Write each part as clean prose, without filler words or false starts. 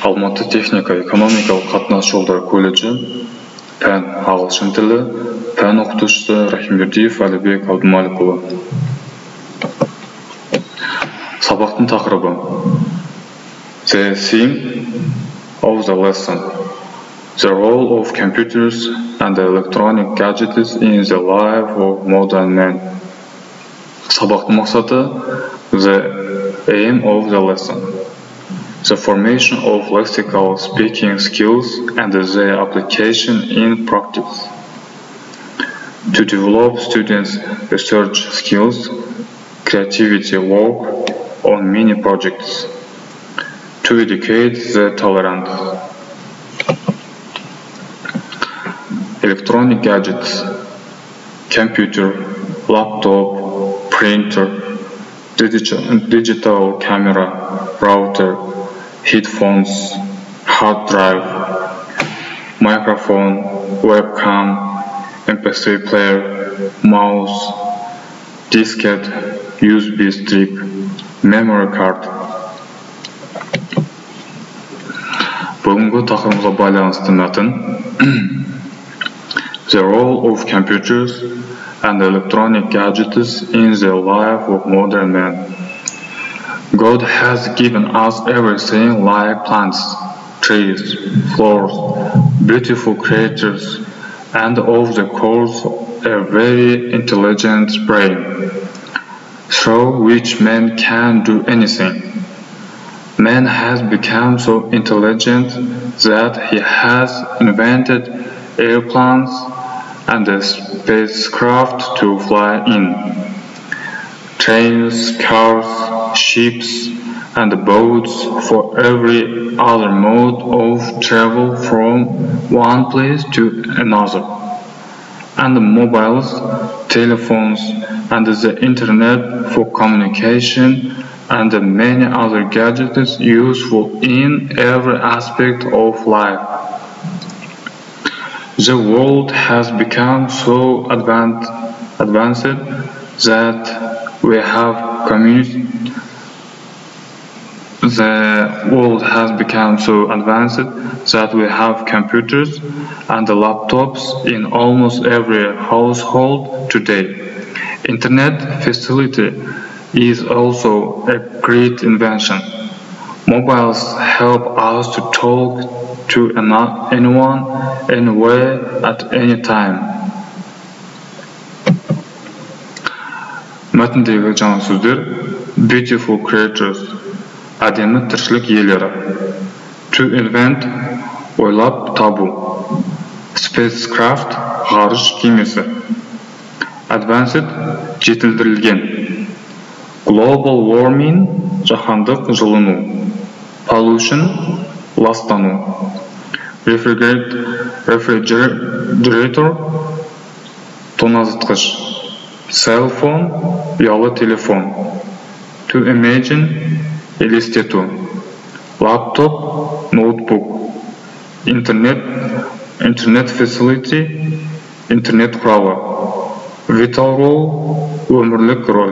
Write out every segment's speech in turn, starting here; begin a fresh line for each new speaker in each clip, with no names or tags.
Алматы техника экономикалық қатынас жолдары колледжі, пән ағылшын тілі, пән оқытушысы Рахимбердиев Әлібек Абдумаликұлы. Сабақтың тақырыбы: The theme of the lesson: the role of computers and electronic gadgets in the life of modern man. Сабақтың мақсаты: The aim of the lesson: the formation of lexical speaking skills and their application in practice. To develop students' research skills, creativity work on many projects. To educate the tolerant. Electronic gadgets: computer, laptop, printer, digital camera, router, headphones, hard drive, microphone, webcam, MP3 player, mouse, diskette, USB strip, memory card. Бүгінгі тақырыбымызға байланысты мәтін: The role of computers and electronic gadgets in the life of modern man. God has given us everything like plants, trees, flowers, beautiful creatures, and of the course a very intelligent brain, through which man can do anything. Man has become so intelligent that he has invented airplanes and a spacecraft to fly in, trains, cars, ships, and boats for every other mode of travel from one place to another, and mobiles, telephones, and the internet for communication, and many other gadgets useful in every aspect of life. The world has become so advanced that we have computers and laptops in almost every household today. Internet facility is also a great invention. Mobiles help us to talk to anyone, anywhere, at any time. Мәтіндегі жаңа сөздер: beautiful creatures, әдемі тіршілік иелері. To invent, ойлап табу. Spacecraft, ғарыш кемесі. Advanced, жетілдірілген. Global warming, жаһандық жылыну. Pollution, ластану. Refrigerator, тоңазытқыш. Cell phone, ұялы телефон. To imagine, елестету. Laptop, ноутбук. Internet facility, интернет құралы. Vital role, өмірлік роль.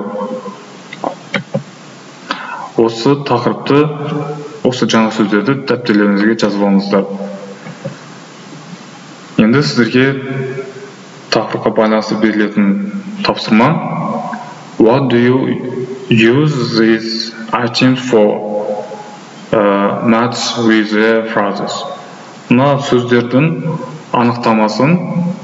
Осы тақырыпты, осы жаңа сөздерді дәптерлеріңізге жазып алыңыздар. Енді сіздерге тақырыпқа байланысты берілетін тапсырма: What do you use these items for? Match with the phrases. Мына сөздердің анықтамасын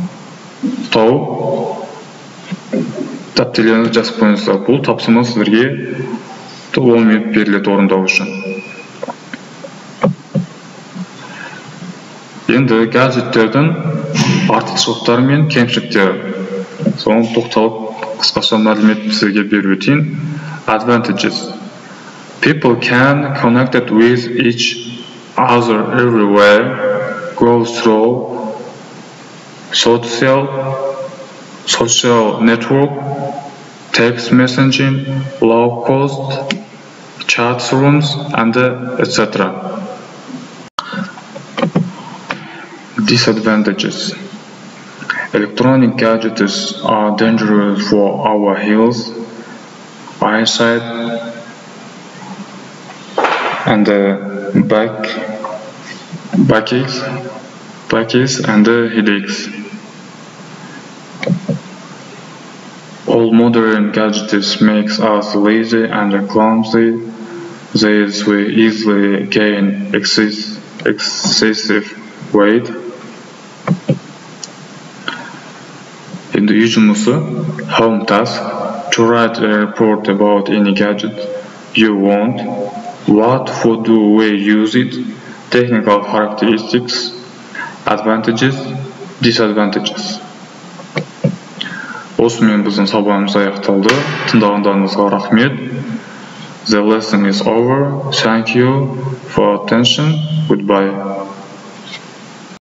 тауып дәптерлеріңізге жазып қойыңыздар. Бұл тапсырма сіздерге 10 минут беріледі орындау үшін. Енді гаджеттердің артықшылықтары мен кемшіліктері. Соны тоқталып қысқаша мәлімет сізге беріп өтейін. Advantages: People can connect with each other everywhere, go through social network, text messaging, low cost, chat rooms, and etc. Disadvantages: Electronic gadgets are dangerous for our health, eyesight, and back backaches and headaches. All modern gadgets makes us lazy and clumsy. Thus we easily gain excessive weight. Endi üçüncüsü, home task. To write a report about any gadget you want. What, for do we use it? Technical characteristics, advantages, disadvantages. Osымен біздің сабағымыз аяқталды. Тыңдағандарыңызға рахмет. The lesson is over. Thank you for attention. Goodbye.